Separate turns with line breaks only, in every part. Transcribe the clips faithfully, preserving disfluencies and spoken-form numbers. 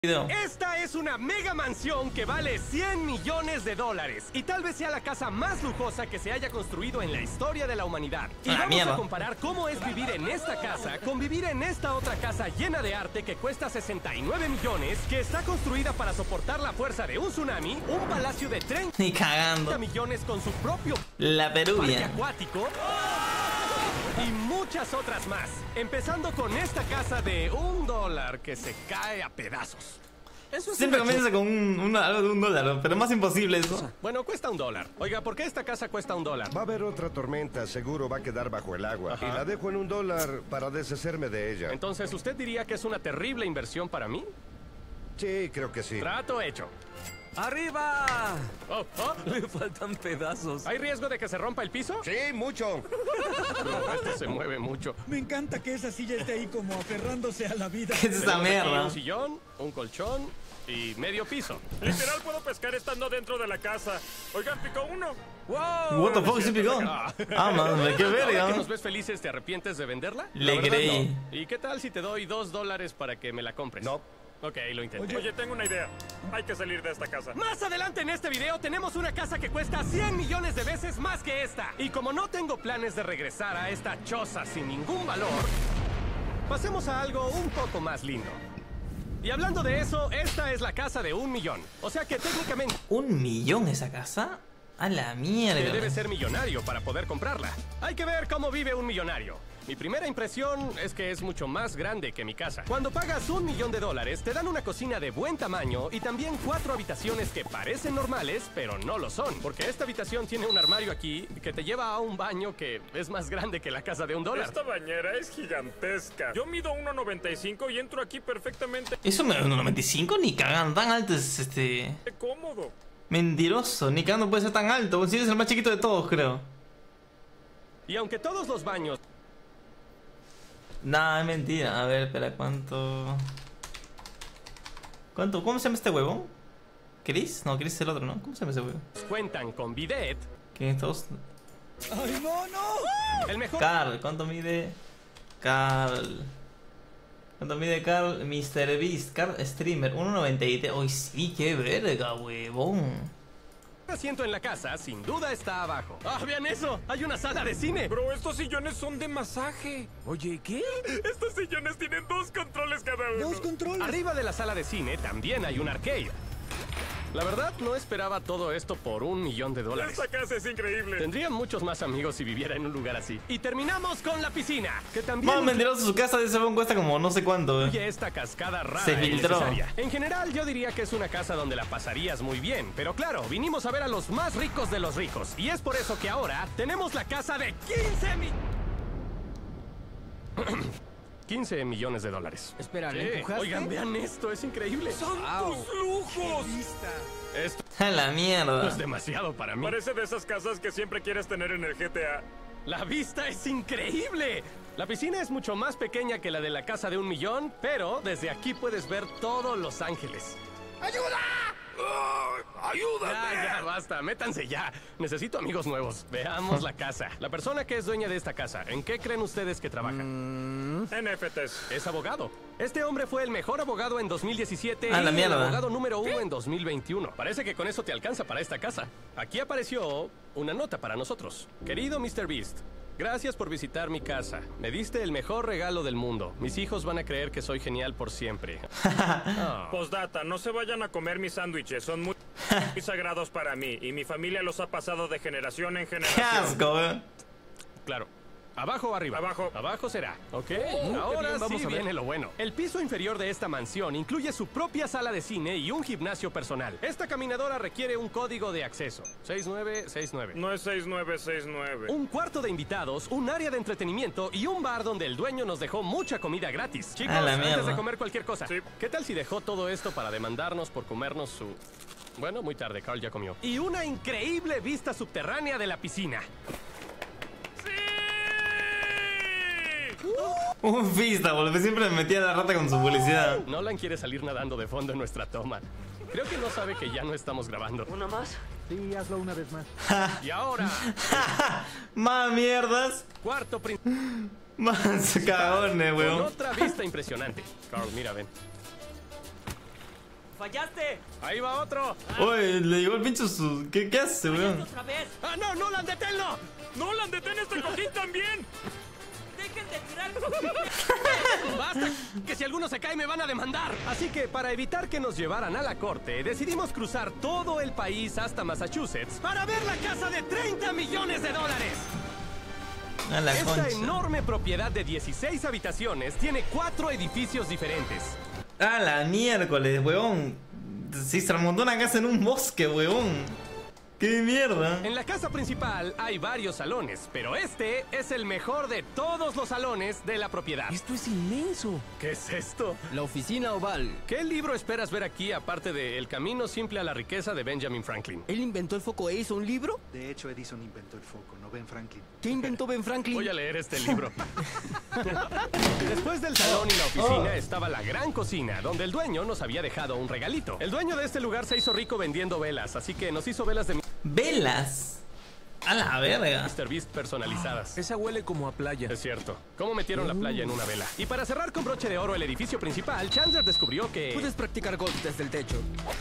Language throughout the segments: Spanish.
Video.
Esta es una mega mansión que vale cien millones de dólares y tal vez sea la casa más lujosa que se haya construido en la historia de la humanidad. Y
Ah,
vamos
mierda.
a comparar cómo es vivir en esta casa con vivir en esta otra casa llena de arte que cuesta sesenta y nueve millones, que está construida para soportar la fuerza de un tsunami, un palacio de treinta
Ni cagando.
millones con su propio
La
parque
Peruvia.
acuático y muchas otras más. Empezando con esta casa de un dólar que se cae a pedazos. Eso es
Siempre
una
comienza con un, una- algo de un dólar, pero más imposible eso.
chu- Bueno, cuesta un dólar. Oiga, ¿por qué esta casa cuesta un dólar?
Va a haber otra tormenta, seguro va a quedar bajo el agua.
Ajá.
Y la dejo en un dólar para deshacerme de ella.
Entonces, ¿usted diría que es una terrible inversión para mí?
Sí, creo que sí.
Trato hecho.
¡Arriba!
Oh, oh.
Le faltan pedazos.
¿Hay riesgo de que se rompa el piso?
Sí, mucho.
No, esto se mueve mucho.
Me encanta que esa silla esté ahí como aferrándose a la vida.
¿Qué es esta
Tenemos aquí
mierda?
un sillón, un colchón y medio piso.
Literal puedo pescar estando dentro de la casa. Oigan, picó uno.
¡Wow!
What the fuck, sí picó.
Ah.
Ah, man, qué
Ahora que
verga.
nos ves felices, ¿te arrepientes de venderla?
Le
La verdad,
creí.
no. ¿Y qué tal si te doy dos dólares para que me la compres?
No.
Ok, lo intenté.
Oye, tengo una idea. Hay que salir de esta casa.
Más adelante en este video tenemos una casa que cuesta cien millones de veces más que esta. Y como no tengo planes de regresar a esta choza sin ningún valor, pasemos a algo un poco más lindo. Y hablando de eso, esta es la casa de un millón. O sea que técnicamente
¿Un millón esa casa? A la mierda.
debe ser millonario para poder comprarla. Hay que ver cómo vive un millonario. Mi primera impresión es que es mucho más grande que mi casa. Cuando pagas un millón de dólares, te dan una cocina de buen tamaño y también cuatro habitaciones que parecen normales, pero no lo son. Porque esta habitación tiene un armario aquí que te lleva a un baño que es más grande que la casa de un dólar.
Esta bañera es gigantesca. Yo mido uno noventa y cinco y entro aquí perfectamente
Eso me uno noventa y cinco ni cagan tan alto es este.
cómodo.
Mentiroso, ni cagando puede ser tan alto. Si eres el más chiquito de todos, creo.
Y aunque todos los baños
Nah, es mentira. A ver, espera, ¿cuánto? ¿Cuánto? ¿Cómo se llama este huevo? ¿Chris? No, Chris es el otro, ¿no? ¿Cómo se llama ese huevo?
cuentan con bidet,
¿Quién es todos?
¡Ay, no, no!
el mejor
Carl, ¿cuánto mide? Carl. ¿Cuánto mide Carl? mister Beast, Carl Streamer, uno noventa y tres. Uy, sí, qué verga, huevón.
asiento en la casa, sin duda está abajo. ¡Ah, vean eso! ¡Hay una sala de cine!
Bro, estos sillones son de masaje.
Oye, ¿qué?
Estos sillones tienen dos controles cada uno.
Dos controles.
Arriba de la sala de cine también hay un arcade. La verdad, no esperaba todo esto por un millón de dólares.
Esta casa es increíble.
Tendría muchos más amigos si viviera en un lugar así. Y terminamos con la piscina, que también
Más mentiroso, su casa de ese huevón cuesta como no sé cuánto, eh.
incluye esta cascada rara
Se
e
filtró.
innecesaria. En general, yo diría que es una casa donde la pasarías muy bien. Pero claro, vinimos a ver a los más ricos de los ricos. Y es por eso que ahora tenemos la casa de quince mil... quince millones de dólares.
Espera,
Sí.
¿le empujaste?
Oigan, vean esto, es increíble.
¡Santos lujos!
Esto
A la mierda.
es demasiado para mí.
Parece de esas casas que siempre quieres tener en el G T A.
La vista es increíble. La piscina es mucho más pequeña que la de la casa de un millón, pero desde aquí puedes ver todos Los Ángeles. ¡Ayuda! Ya, ya, basta, métanse ya. Necesito amigos nuevos. Veamos la casa. La persona que es dueña de esta casa, ¿en qué creen ustedes que trabaja?
N F Ts.
Es abogado. Este hombre fue el mejor abogado en dos mil diecisiete
Ah, la
y
mierda.
el abogado número uno en dos mil veintiuno. Parece que con eso te alcanza para esta casa. Aquí apareció una nota para nosotros. Querido mister Beast, gracias por visitar mi casa. Me diste el mejor regalo del mundo. Mis hijos van a creer que soy genial por siempre. Oh.
Postdata, no se vayan a comer mis sándwiches. Son muy, muy sagrados para mí y mi familia los ha pasado de generación en
Qué
generación.
asco, eh.
Claro. ¿Abajo o arriba?
Abajo.
Abajo será. Ok,
bien,
ahora
vamos
sí
a ver.
viene lo bueno. El piso inferior de esta mansión incluye su propia sala de cine y un gimnasio personal. Esta caminadora requiere un código de acceso. seis nueve seis nueve.
No es seis nueve seis nueve.
Un cuarto de invitados, un área de entretenimiento y un bar donde el dueño nos dejó mucha comida gratis. Chicos,
A la
antes
mierda.
de comer cualquier cosa,
Sí.
¿qué tal si dejó todo esto para demandarnos por comernos su... Bueno, muy tarde, Carl ya comió. Y una increíble vista subterránea de la piscina.
Un fista, boludo. Siempre me metía la rata con su publicidad.
Nolan quiere salir nadando de fondo en nuestra toma. Creo que no sabe que ya no estamos grabando.
¿Una más?
Sí, hazlo una vez más.
Y ahora,
Más mierdas.
cuarto principal.
Más cagones,
Con
weón.
otra vista impresionante. Carl, mira, ven.
fallaste.
Ahí va otro.
Oye, le llegó el pincho su... ¿Qué, qué hace, weón?
Otra vez.
¡Ah, no! ¡Nolan, deténlo!
¡Nolan, detén este cojín también!
Dejen de tirar.
¡Basta! Que si alguno se cae me van a demandar. Así que para evitar que nos llevaran a la corte, decidimos cruzar todo el país hasta Massachusetts para ver la casa de treinta millones de dólares.
A la
Esta
concha.
enorme propiedad de dieciséis habitaciones tiene cuatro edificios diferentes.
A la miércoles, weón. Si se remontó una casa en un bosque, weón. ¡Qué mierda!
En la casa principal hay varios salones, pero este es el mejor de todos los salones de la propiedad.
Esto es inmenso.
¿Qué es esto?
La oficina oval.
¿Qué libro esperas ver aquí aparte de El camino simple a la riqueza de Benjamin Franklin?
¿Él inventó el foco Edison, un libro?
De hecho, Edison inventó el foco, no Ben Franklin.
¿Qué inventó Ben Franklin?
Voy a leer este libro. Después del salón y la oficina estaba la gran cocina, donde el dueño nos había dejado un regalito. El dueño de este lugar se hizo rico vendiendo velas, así que nos hizo velas de
Velas. A la verga.
míster Beast personalizadas.
Esa huele como a playa.
Es cierto. ¿Cómo metieron la playa en una vela? Y para cerrar con broche de oro el edificio principal, Chandler descubrió que...
Puedes practicar golf desde el techo.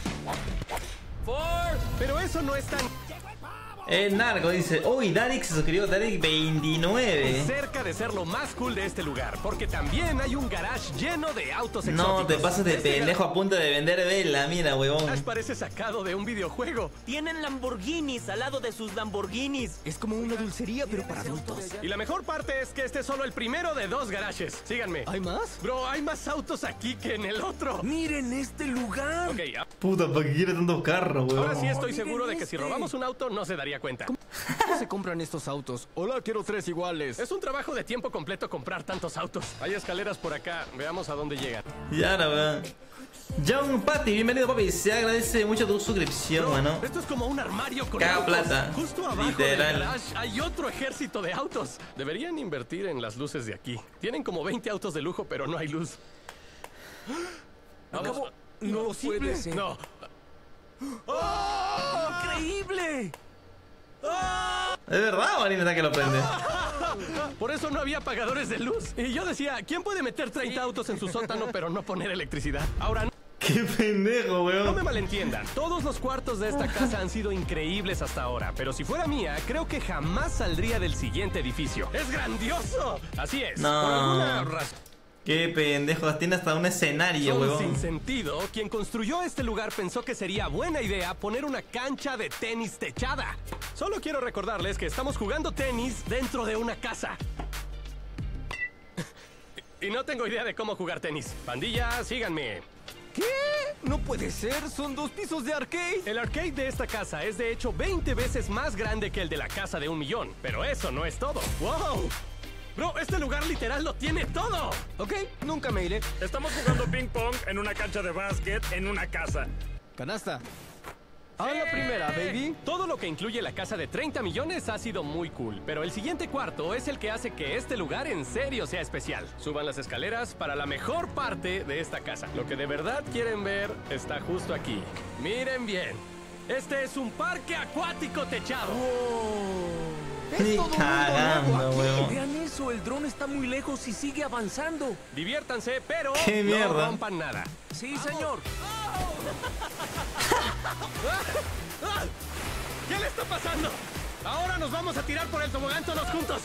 Pero eso no es tan
El narco dice, uy, Darik se suscribió, Darik veintinueve.
cerca de ser lo más cool de este lugar, porque también hay un garage lleno de autos exóticos.
No, te pasas de
Este
pendejo a punto de vender vela, mira, huevón.
garage parece sacado de un videojuego.
Tienen Lamborghinis al lado de sus Lamborghinis.
Es como una dulcería, pero para adultos.
Y la mejor parte es que este es solo el primero de dos garajes. Síganme.
¿Hay más?
Bro, hay más autos aquí que en el otro.
¡Miren este lugar!
Ok, a-
Puta, ¿para qué quiere tantos carros, huevón?
ahora sí estoy seguro de que si robamos un auto no se daría cuenta.
¿Cómo se compran estos autos? Hola, quiero tres iguales.
Es un trabajo de tiempo completo comprar tantos autos. Hay escaleras por acá. Veamos a dónde llegan.
Ya, la verdad. John Patty, bienvenido, papi. Se agradece mucho tu suscripción, mano.
Esto es como un armario con
Caga
autos.
plata.
Justo abajo
Literal.
del garage hay otro ejército de autos. Deberían invertir en las luces de aquí. Tienen como veinte autos de lujo, pero no hay luz.
Acabo... No puede ser.
No.
¡Increíble!
¿Es verdad o Marina que lo prende?
Por eso no había apagadores de luz. Y yo decía, ¿quién puede meter treinta autos en su sótano pero no poner electricidad? Ahora no.
Qué pendejo,
No
weón.
me malentiendan, todos los cuartos de esta casa han sido increíbles hasta ahora, pero si fuera mía, creo que jamás saldría del siguiente edificio. ¡Es grandioso! Así es,
No.
por alguna razón
Qué pendejo. Tiene hasta un escenario,
sin
weón.
sentido, quien construyó este lugar pensó que sería buena idea poner una cancha de tenis techada. Solo quiero recordarles que estamos jugando tenis dentro de una casa. Y no tengo idea de cómo jugar tenis. Pandilla, síganme.
¿Qué? No puede ser, son dos pisos de arcade.
El arcade de esta casa es de hecho veinte veces más grande que el de la casa de un millón. Pero eso no es todo. ¡Wow! Bro, este lugar literal lo tiene todo.
Ok, nunca me iré.
Estamos jugando ping pong en una cancha de básquet en una casa.
Canasta. A la primera, baby.
Todo lo que incluye la casa de treinta millones ha sido muy cool, pero el siguiente cuarto es el que hace que este lugar en serio sea especial. Suban las escaleras para la mejor parte de esta casa. Lo que de verdad quieren ver está justo aquí. Miren bien. Este es un parque acuático techado.
Ni
Es todo un mundo
cagando,
nuevo aquí.
weón.
Vean eso, el dron está muy lejos y sigue avanzando.
Diviértanse, pero
¡Qué
no
mierda!
rompan nada.
Sí, señor.
¿Qué le está pasando? Ahora nos vamos a tirar por el tobogán todos juntos.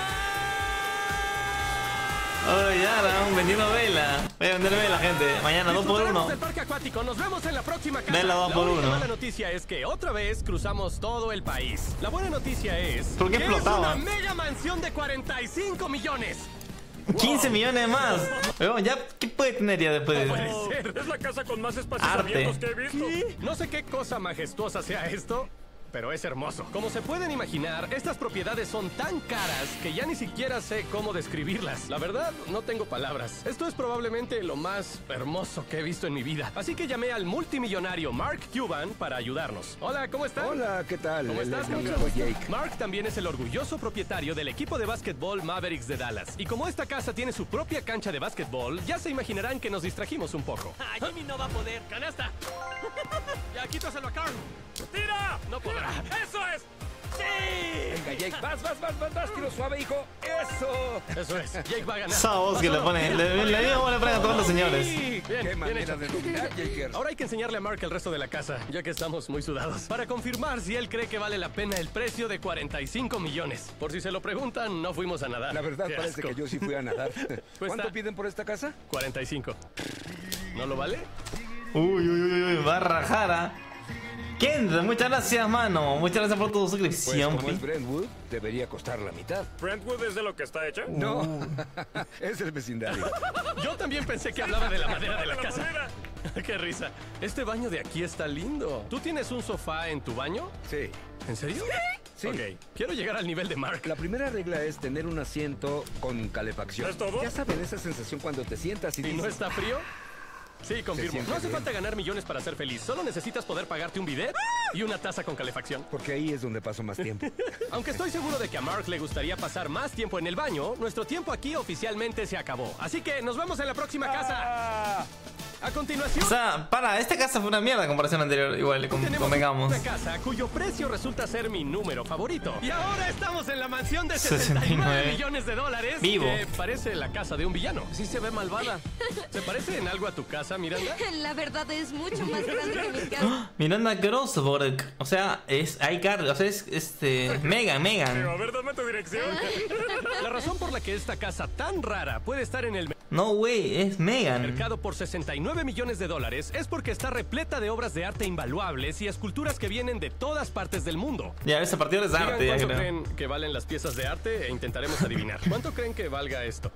Oye, ya, vamos vendiendo vela. Voy a vender vela, gente. Mañana dos por
Disfrutaremos
uno.
del parque acuático. Nos vemos en la próxima casa.
Vela dos
la
por
única
uno.
mala noticia es que otra vez cruzamos todo el país. La buena noticia es
¿Por qué
que
explotaba?
es una mega mansión de cuarenta y cinco millones.
quince millones más. Weón, ya, ¿qué puede tener ya después de
Puede
eso?
ser.
Es la casa con más espacios
Arte.
abiertos que he visto.
No sé qué cosa majestuosa sea esto, pero es hermoso. Como se pueden imaginar, estas propiedades son tan caras que ya ni siquiera sé cómo describirlas. La verdad, no tengo palabras. Esto es probablemente lo más hermoso que he visto en mi vida. Así que llamé al multimillonario Mark Cuban para ayudarnos. Hola, ¿cómo están?
Hola, ¿qué tal?
¿Cómo
El-
estás,
mi
Mucho
amigo
gusto.
Jake.
Mark también es el orgulloso propietario del equipo de básquetbol Mavericks de Dallas. Y como esta casa tiene su propia cancha de básquetbol, ya se imaginarán que nos distrajimos un poco.
Ah, Jimmy no va a poder.
¡Canasta! Ya, quítaselo a Carl.
¡Tira!
No podrá.
¡Eso es!
Venga, Jake, vas, vas, vas, vas, vas, tiro suave, hijo. ¡Eso!
Eso es, Jake va a ganar.
Esa voz que le pone, le, le digo cómo le ponen a todos los señores.
Bien,
Qué
bien
manera
hecho.
de dominar, Jake.
Ahora hay que enseñarle a Mark el resto de la casa, ya que estamos muy sudados. Para confirmar si él cree que vale la pena el precio de cuarenta y cinco millones. Por si se lo preguntan, no fuimos a nadar.
La verdad
Qué
parece
asco.
que yo sí fui a nadar. ¿Cuánto
está-
piden por esta casa?
cuarenta y cinco. ¿No lo vale?
Uy, uy, uy, uy, va a rajar, ¿ah? Kendra, muchas gracias, mano. Muchas gracias por tu
Pues
suscripción,
como es
papi.
Brentwood, debería costar la mitad.
¿Brentwood es de lo que está hecha?
No, es el vecindario.
Yo también pensé que hablaba de la madera de la
La
casa.
madera.
Qué risa. Este baño de aquí está lindo. ¿Tú tienes un sofá en tu baño?
Sí.
¿En serio?
Sí.
Ok, quiero llegar al nivel de Mark.
La primera regla es tener un asiento con calefacción.
¿Es todo?
Ya saben esa sensación cuando te sientas y
¿Y
dices...
no está frío? Sí, confirmo.
siente
No hace
bien.
falta ganar millones para ser feliz. Solo necesitas poder pagarte un bidet y una taza con calefacción.
Porque ahí es donde paso más tiempo.
Aunque estoy seguro de que a Mark le gustaría pasar más tiempo en el baño, nuestro tiempo aquí oficialmente se acabó. Así que nos vemos en la próxima casa. A continuación...
O sea, para, esta casa fue una mierda en comparación anterior, igual, con-
Tenemos
convengamos.
una casa cuyo precio resulta ser mi número favorito. Y ahora estamos en la mansión de
sesenta y
sesenta y nueve
nueve
millones de dólares.
Vivo.
Que parece la casa de un villano. Sí se ve malvada. ¿Se parece en algo a tu casa, Miranda?
La verdad es mucho más grande que mi casa.
Miranda Grossborg. O sea, es iCarly. O sea, es este. Megan,
Pero, a
Megan.
ver, dame tu dirección.
La razón por la que esta casa tan rara puede estar en el
No, güey, es Megan.
mercado por sesenta y nueve millones de dólares es porque está repleta de obras de arte invaluables y esculturas que vienen de todas partes del mundo.
Ya, ese partido es
Digan
arte, ya
cuánto
creo.
creen que valen las piezas de arte e intentaremos adivinar. ¿Cuánto creen que valga esto?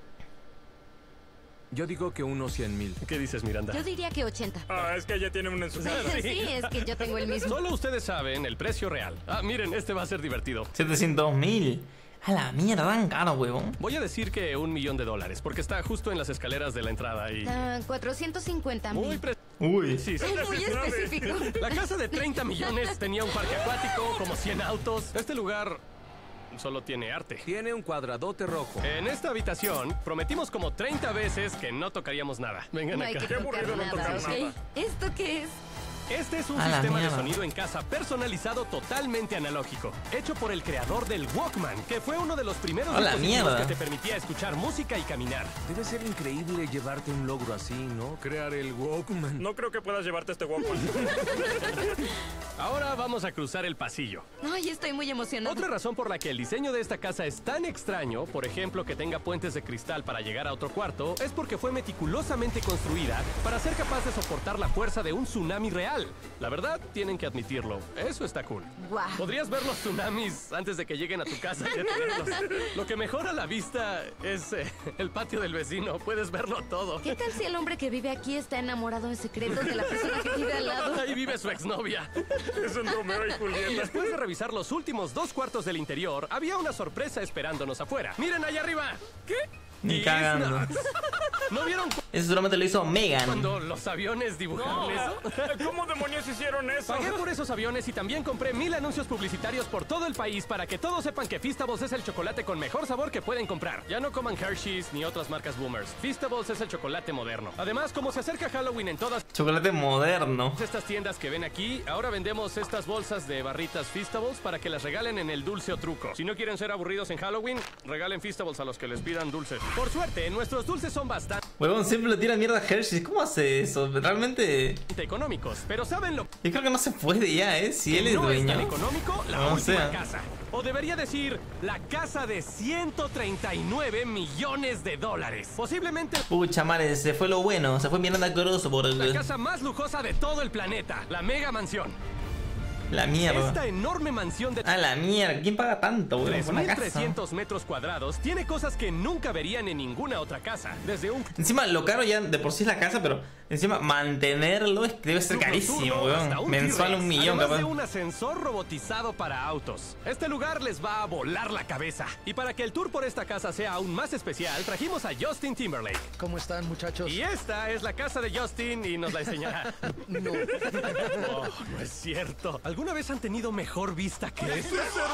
Yo digo que unos cien mil.
¿Qué dices, Miranda?
Yo diría que ochenta.
Ah, es que ella tiene una en su casa.
Sí, es que yo tengo el mismo.
Solo ustedes saben el precio real. Ah, miren, este va a ser divertido.
setecientos mil. A la mierda, tan caro, huevón.
Voy a decir que un millón de dólares, porque está justo en las escaleras de la entrada y...
Ah, cuatrocientos cincuenta
Muy
mil.
pre-
Uy.
Sí, sí.
Es muy específico.
La casa de treinta millones tenía un parque acuático, como cien autos. Este lugar solo tiene arte.
Tiene un cuadradote rojo.
En esta habitación prometimos como treinta veces que no tocaríamos nada. Vengan
No hay
acá.
que tocar
aburrido no
nada,
tocar
¿ok?
nada.
¿Esto qué es?
Este es un
A la
sistema de
mierda.
sonido en casa personalizado totalmente analógico, hecho por el creador del Walkman, que fue uno de los primeros
A la
dispositivos
mierda.
que te permitía escuchar música y caminar.
Debe ser increíble llevarte un logro así, ¿no? Crear el Walkman.
No creo que puedas llevarte este Walkman.
Ahora vamos a cruzar el pasillo.
Ay, estoy muy emocionada.
Otra razón por la que el diseño de esta casa es tan extraño, por ejemplo que tenga puentes de cristal para llegar a otro cuarto, es porque fue meticulosamente construida para ser capaz de soportar la fuerza de un tsunami real. La verdad, tienen que admitirlo, eso está cool.
Guau.
Podrías ver los tsunamis antes de que lleguen a tu casa y detenerlos. Lo que mejora la vista es eh, el patio del vecino, puedes verlo todo.
¿Qué tal si el hombre que vive aquí está enamorado en secreto de la persona que vive al lado?
Ahí vive su exnovia.
Es un Romeo y
Y
Julieta.
después de revisar los últimos dos cuartos del interior, había una sorpresa esperándonos afuera. ¡Miren allá arriba! ¿Qué?
Ni
Is
cagando.
nuts. ¿No vieron cu-
Eso solamente lo hizo Megan.
cuando los aviones dibujaron eso?
¿Cómo demonios hicieron eso?
Pagué por esos aviones y también compré mil anuncios publicitarios por todo el país para que todos sepan que Feastables es el chocolate con mejor sabor que pueden comprar. Ya no coman Hershey's ni otras marcas boomers. Feastables es el chocolate moderno. Además, como se acerca Halloween en todas
Chocolate moderno.
estas tiendas que ven aquí, ahora vendemos estas bolsas de barritas Feastables para que las regalen en el dulce o truco. Si no quieren ser aburridos en Halloween, regalen Feastables a los que les pidan dulces. Por suerte, nuestros dulces son bastante
Huevón, siempre le tira mierda a Hershey. ¿Cómo hace eso? Realmente.
económicos, pero ¿saben lo
Yo creo que no se puede ya, ¿eh? Si él es
no es tan
dueño.
económico? La
No
última
sea.
casa. O debería decir, la casa de ciento treinta y nueve millones de dólares. Posiblemente
Pucha madre, se fue lo bueno. Se fue Miranda Grossborg.
la casa más lujosa de todo el planeta. La mega mansión.
La mierda.
Esta enorme mansión de
A la mierda. ¿Quién paga tanto, huevón?
tres
Por una
mil
casa.
trescientos metros cuadrados tiene cosas que nunca verían en ninguna otra casa. Desde un
Encima, lo caro ya de por sí es la casa, pero encima mantenerlo es, debe ser
club
carísimo,
nocturno hasta
weón.
un
Mensual
T-Rex,
un millón,
además
capaz.
de un ascensor robotizado para autos. Este lugar les va a volar la cabeza. Y para que el tour por esta casa sea aún más especial, trajimos a Justin Timberlake.
¿Cómo están, muchachos?
Y esta es la casa de Justin y nos la enseñará.
No.
Oh, no es cierto. ¿Alguna vez han tenido mejor vista que esto?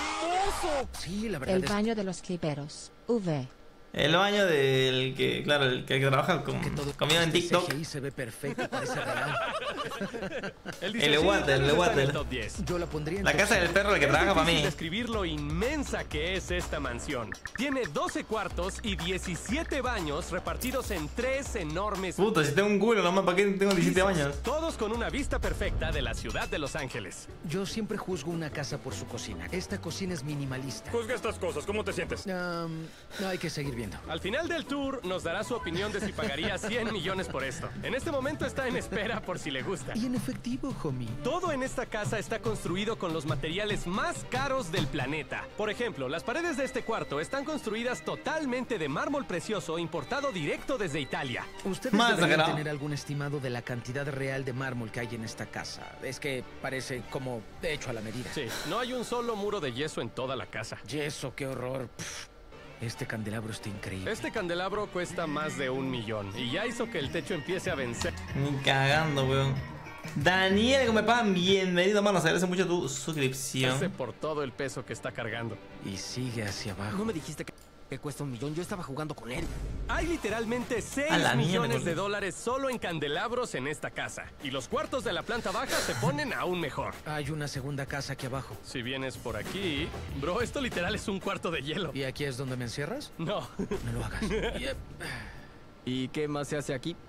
Sí, la verdad
El
es
baño de los cliperos. V.
El baño del que, claro, el que trabaja con
que todo
comida en
este
TikTok.
C G I se ve perfecto, parece real.
El
El water, el water.
Yo la pondría en
La
top
casa del
cinco.
perro, el que
Es
trabaja para
difícil
mí.
describir lo inmensa que es esta mansión. Tiene doce cuartos y diecisiete baños repartidos en tres enormes
Puta, si tengo un culo, nomás, ¿para qué tengo diecisiete
pisos,
años?
todos con una vista perfecta de la ciudad de Los Ángeles.
Yo siempre juzgo una casa por su cocina. Esta cocina es minimalista.
Juzga estas cosas. ¿Cómo te sientes?
Um, hay que seguir viendo.
Al final del tour nos dará su opinión de si pagaría cien millones por esto. En este momento está en espera por si le gusta.
Y en efectivo, homie.
Todo en esta casa está construido con los materiales más caros del planeta. Por ejemplo, las paredes de este cuarto están construidas totalmente de mármol precioso importado directo desde Italia.
Ustedes
Más
deberían
sagrado.
tener algún estimado de la cantidad real de mármol que hay en esta casa. Es que parece como hecho a la medida.
Sí, no hay un solo muro de yeso en toda la casa.
Yeso, qué horror. Pff, este candelabro está increíble.
Este candelabro cuesta más de un millón y ya hizo que el techo empiece a vencer.
Ni cagando, weón. Daniel, como me pagan, bienvenido, mano. Se agradece mucho tu suscripción.
Por todo el peso que está cargando.
Y sigue hacia abajo.
No me dijiste que, que cuesta un millón. Yo estaba jugando con él.
Hay literalmente seis
A la mierda,
millones de
boludo.
dólares solo en candelabros en esta casa. Y los cuartos de la planta baja se ponen aún mejor.
Hay una segunda casa aquí abajo.
Si vienes por aquí... Bro, esto literal es un cuarto de hielo.
¿Y aquí es donde me encierras?
No.
No lo hagas. Yep.
¿Y qué más se hace aquí?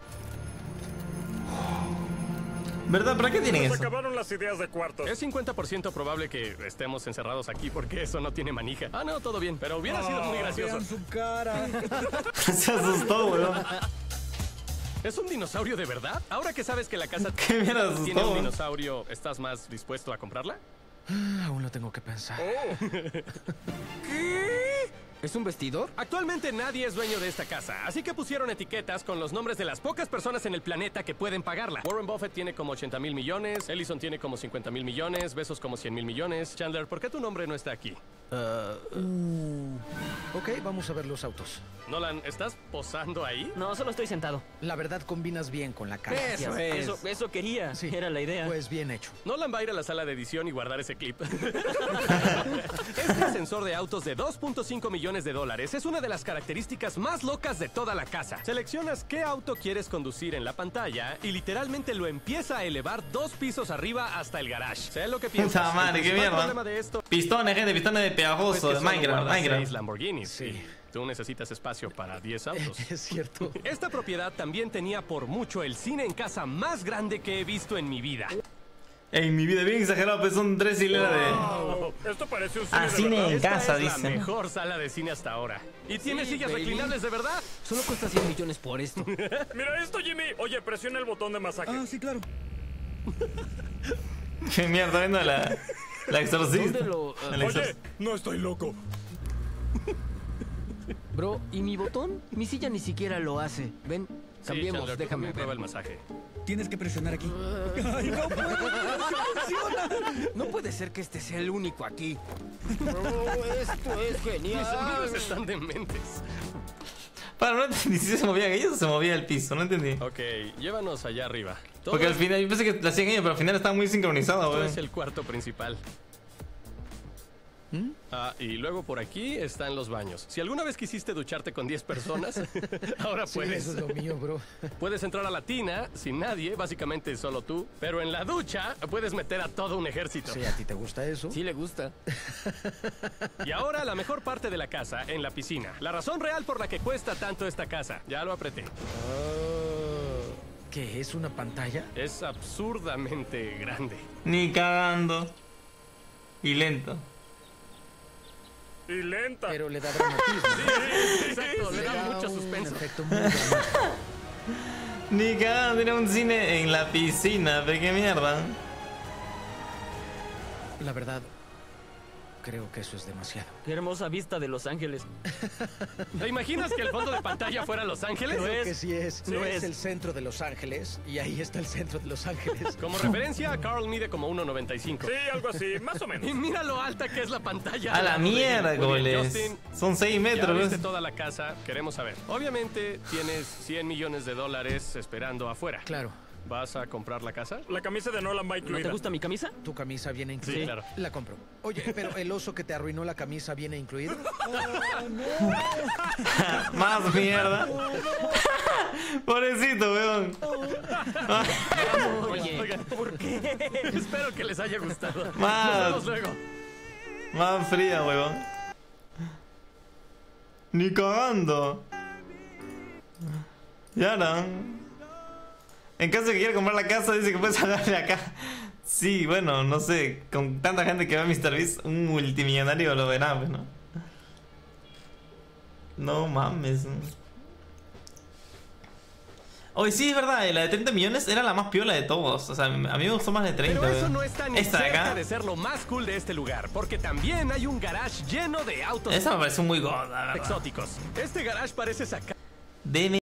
¿Verdad? ¿Para qué tienen
Nos
eso?
acabaron las ideas de cuartos.
Es cincuenta por ciento probable que estemos encerrados aquí porque eso no tiene manija. Ah, no, todo bien, pero hubiera sido muy gracioso.
Vean su cara.
Se asustó, weón.
¿Es un dinosaurio de verdad? Ahora que sabes que la casa
¿Qué mierda asustó,
tiene un
weón?
dinosaurio, ¿estás más dispuesto a comprarla?
Ah, aún lo tengo que pensar.
¿Es un vestidor?
Actualmente nadie es dueño de esta casa, así que pusieron etiquetas con los nombres de las pocas personas en el planeta que pueden pagarla. Warren Buffett tiene como ochenta mil millones, Ellison tiene como cincuenta mil millones, Bezos como cien mil millones. Chandler, ¿por qué tu nombre no está aquí?
Uh, ok, vamos a ver los autos.
Nolan, ¿estás posando ahí?
No, solo estoy sentado.
La verdad combinas bien con la cara.
Eso es. Eso, eso quería.
Sí.
Era la idea.
Pues bien hecho.
Nolan va a ir a la sala de edición y guardar ese clip. Este ascensor de autos de dos punto cinco millones de dólares es una de las características más locas de toda la casa. Seleccionas qué auto quieres conducir en la pantalla y literalmente lo empieza a elevar dos pisos arriba hasta el garage. Sé lo que piensas.
Puta madre,
El
qué
principal
mierda.
problema de esto
Pistones, gente, pistones de
es
pegajoso,
que
de
solo
Minecraft,
guardas
Minecraft.
seis Lamborghinis.
Sí.
Tú necesitas espacio para diez autos.
Es cierto.
Esta propiedad también tenía por mucho el cine en casa más grande que he visto en mi vida.
En mi vida, bien exagerado, pues son tres hileras de.
Oh, esto parece un cine
Ah,
de
cine
verdad.
en
Esta
casa,
es la
dicen.
mejor sala de cine hasta ahora. ¿Y tiene
Sí,
sillas
baby.
reclinables de verdad?
Solo cuesta cien millones por esto.
Mira esto, Jimmy. Oye, presiona el botón de masaje.
Ah, sí, claro.
Qué mierda, viendo la. La exorcista.
¿Dónde lo, uh,
El exorc-
Oye, no estoy loco.
Bro, ¿y mi botón? Mi silla ni siquiera lo hace. Ven, cambiemos,
Chandler,
déjame
prueba
ver.
el masaje.
Tienes que presionar aquí. Ay, no puedo. Funciona.
No puede ser que este sea el único aquí. Bro, esto es
Mis
genial.
amigos están dementes.
Para, no entendí si se movían ellos o se movía el piso, no entendí.
Ok, llévanos allá arriba. Todo
Porque al final, yo pensé que lo hacían ellos, pero al final estaba muy sincronizado,
esto
weón.
es el cuarto principal.
¿Mm?
Ah, y luego por aquí están los baños. Si alguna vez quisiste ducharte con diez personas, ahora
Sí,
puedes.
eso es lo mío, bro.
Puedes entrar a la tina sin nadie, básicamente solo tú. Pero en la ducha puedes meter a todo un ejército.
Sí, ¿a ti te gusta eso?
Sí le gusta.
Y ahora la mejor parte de la casa, en la piscina. La razón real por la que cuesta tanto esta casa. Ya lo apreté.
Oh, ¿qué es una pantalla?
Es absurdamente grande.
Ni cagando. Y lento.
Y lenta.
Pero le da dramatismo.
Exacto, le da mucho
un
suspenso.
efecto muy dramático.
Ni cagando, tiene un cine en la piscina, pero qué mierda.
La verdad, creo que eso es demasiado.
Qué hermosa vista de Los Ángeles.
¿Te imaginas que el fondo de pantalla fuera Los Ángeles?
Creo que sí es.
Lo
es
es.
el centro de Los Ángeles y ahí está el centro de Los Ángeles.
Como referencia, Carl mide como uno noventa y cinco.
Sí, algo así, más o menos.
Y mira lo alta que es la pantalla.
A la
al lado de él.
mierda,
Muy bien,
goles.
Justin,
Son seis
ya
metros,
viste
¿ves?
toda la casa, queremos saber. Obviamente tienes cien millones de dólares esperando afuera.
Claro.
¿Vas a comprar la casa?
La camisa de Nolan va
¿No
incluida.
te gusta mi camisa?
¿Tu camisa viene incluida?
Sí, claro.
La compro. Oye, pero el oso que te arruinó la camisa viene incluido.
Más mierda. Pobrecito, weón.
Oye, oigan, ¿por qué? Espero que les haya gustado.
Más.
Nos vemos luego.
Más fría, weón. Ni cagando. Ya no. En caso de que quiera comprar la casa, dice que puedes hablarle acá. Sí, bueno, no sé. Con tanta gente que ve MrBeast, un multimillonario lo verá, pues, ¿no? No mames. Hoy sí, es verdad, la de treinta millones era la más piola de todos. O sea, a mí me gustó más de treinta.
Pero eso no está ni
Esta de
cerca
acá
de ser lo más cool de este lugar, porque también hay un garage lleno de autos
esa me parece muy god, la verdad.
exóticos. Este garage parece sacar
Deme